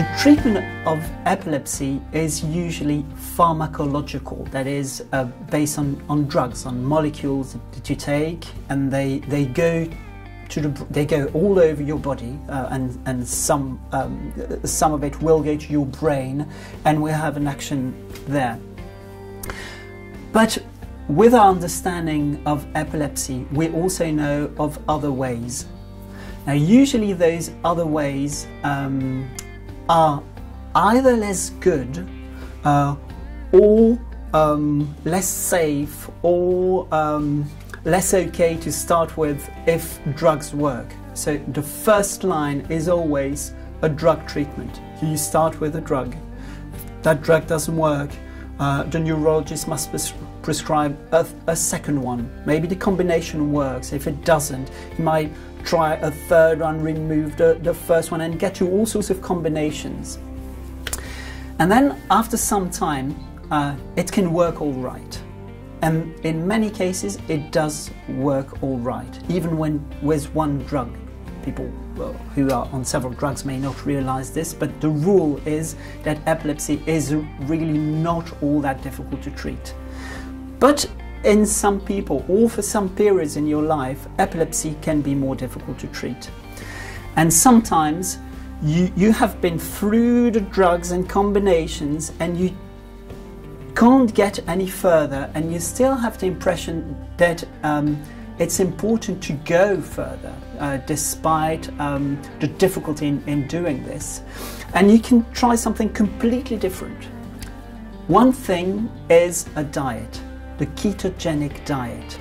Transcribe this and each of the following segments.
The treatment of epilepsy is usually pharmacological, that is based on drugs, on molecules that you take, and they go all over your body, and some of it will go to your brain, and will have an action there. But with our understanding of epilepsy, we also know of other ways. Now, usually those other ways are either less good or less safe or less okay to start with if drugs work. So the first line is always a drug treatment. You start with a drug. If that drug doesn't work, the neurologist must prescribe a second one. Maybe the combination works. If it doesn't, he might try a third one, remove the first one, and get you all sorts of combinations. And then after some time, it can work all right. And in many cases, it does work all right, even when with one drug. People who are on several drugs may not realize this, but the rule is that epilepsy is really not all that difficult to treat. But in some people, or for some periods in your life, epilepsy can be more difficult to treat. And sometimes you have been through the drugs and combinations and you can't get any further, and you still have the impression that it's important to go further despite the difficulty in doing this. And you can try something completely different. One thing is a diet. The ketogenic diet.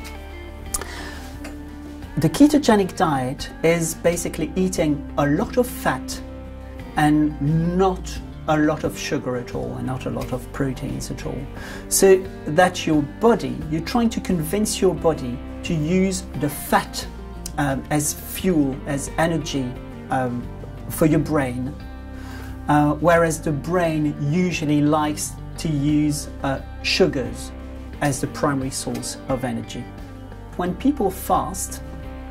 The ketogenic diet is basically eating a lot of fat and not a lot of sugar at all, and not a lot of proteins at all. So that your body, you're trying to convince your body to use the fat as fuel, as energy for your brain, whereas the brain usually likes to use sugars as the primary source of energy. When people fast,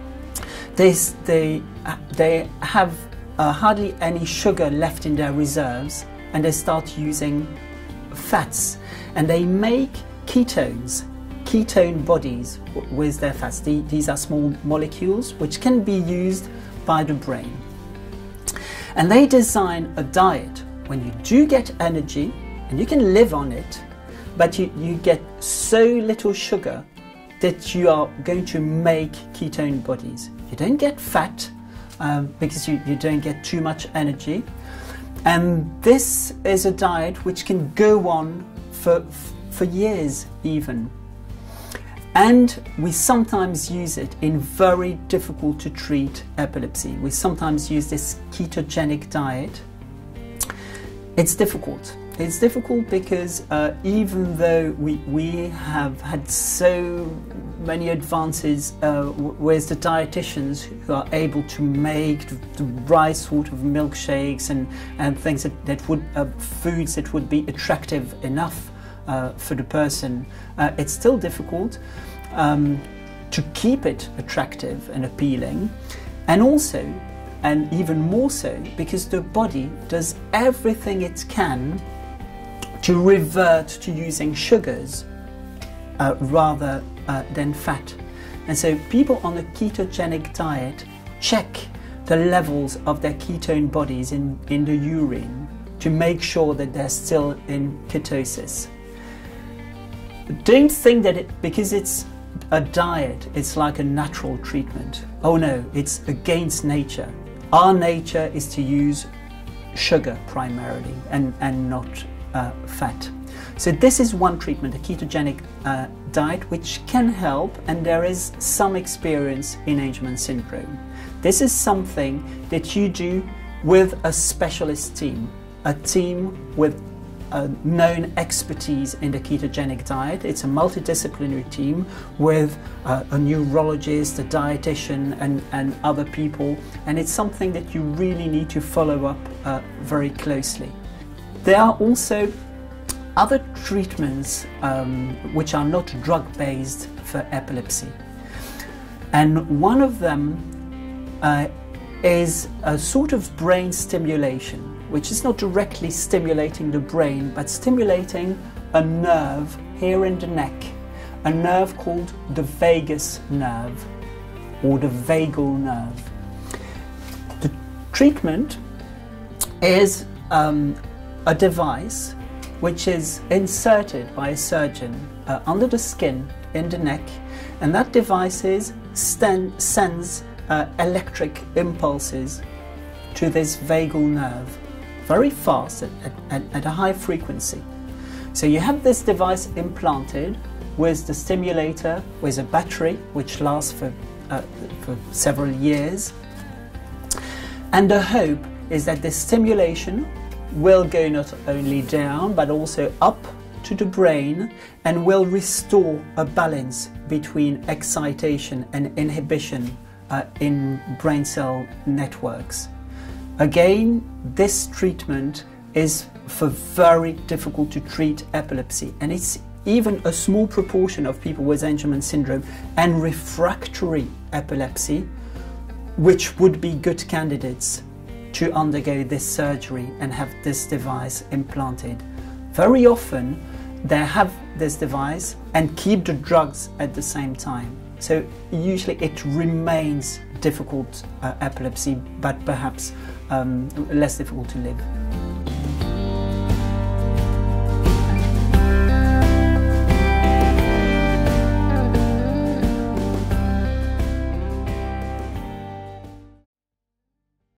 they have hardly any sugar left in their reserves, and they start using fats, and they make ketones, ketone bodies with their fats. These are small molecules which can be used by the brain. And they design a diet when you do get energy, and you can live on it, but you get so little sugar that you are going to make ketone bodies. You don't get fat because you don't get too much energy. And this is a diet which can go on for years even. And we sometimes use it in very difficult to treat epilepsy. We sometimes use this ketogenic diet. It's difficult. It's difficult because even though we have had so many advances with the dietitians who are able to make the right sort of milkshakes and things that would, foods that would be attractive enough for the person, it's still difficult to keep it attractive and appealing, and also, and even more so, because the body does everything it can to revert to using sugars rather than fat. And so people on a ketogenic diet check the levels of their ketone bodies in the urine to make sure that they're still in ketosis. Don't think that because it's a diet, it's like a natural treatment. Oh no, it's against nature. Our nature is to use sugar primarily and not fat. So this is one treatment, a ketogenic diet, which can help, and there is some experience in Angelman syndrome. This is something that you do with a specialist team, a team with known expertise in the ketogenic diet. It's a multidisciplinary team with a neurologist, a dietitian, and other people, and it's something that you really need to follow up very closely. There are also other treatments which are not drug-based for epilepsy, and one of them is a sort of brain stimulation. which is not directly stimulating the brain, but stimulating a nerve here in the neck, a nerve called the vagus nerve or the vagal nerve. The treatment is a device which is inserted by a surgeon under the skin in the neck, and that device sends electric impulses to this vagal nerve very fast at a high frequency. So you have this device implanted with the stimulator, with a battery which lasts for several years, and the hope is that the stimulation will go not only down but also up to the brain and will restore a balance between excitation and inhibition in brain cell networks. Again, this treatment is for very difficult to treat epilepsy, and it's even a small proportion of people with Angelman syndrome and refractory epilepsy which would be good candidates to undergo this surgery and have this device implanted. Very often they have this device and keep the drugs at the same time. So usually it remains difficult epilepsy, but perhaps less difficult to live.